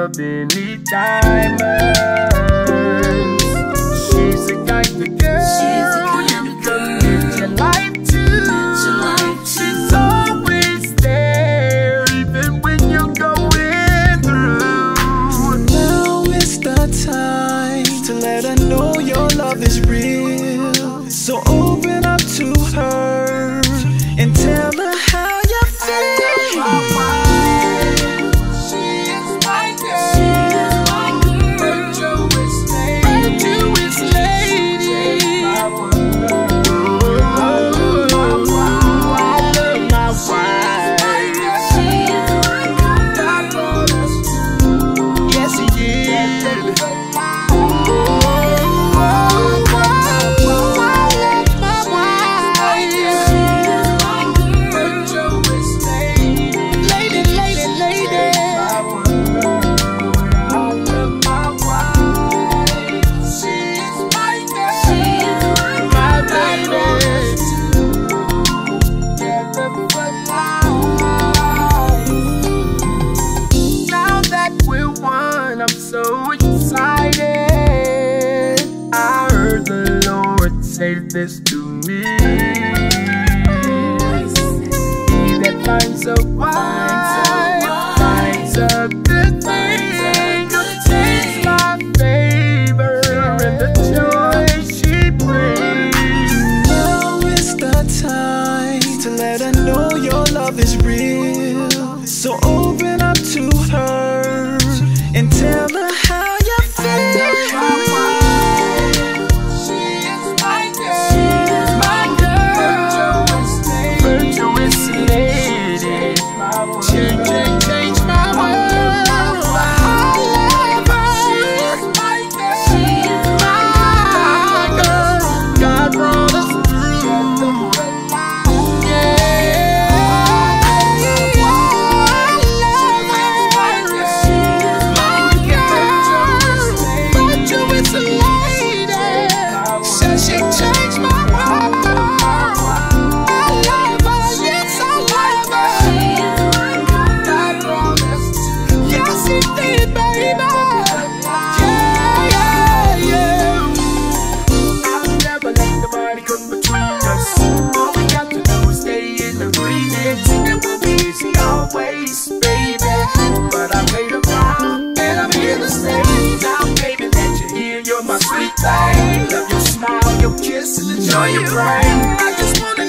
of any diamonds. She's the kind of girl you can give your life to. She's always there, even when you're going through. Now is the time to let her know your love is real. So open up to her and tell her how you feel. I'm so excited. I heard the Lord say this to me: he that finds a wife finds a good thing, obtains my favor and the joy she brings. Now is the time to let her know your love is real. So open up to her and tell her how you feel. She is my girl, virtuous lady. Change my world. I love her. She is my girl. God brought us through. Always, baby, but I made a vow and I'm here to stay. Now, baby, that you're here, you're my sweet thing. Love your smile, your kiss, and the joy you bring. I just wanna